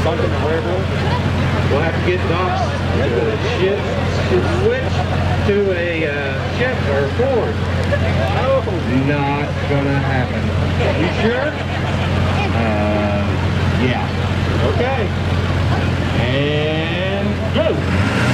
Something to wear, bro? We'll have to get Doc's shit switch to a Chevy or Ford. Oh. Not gonna happen. You sure? Yeah. Okay. And go.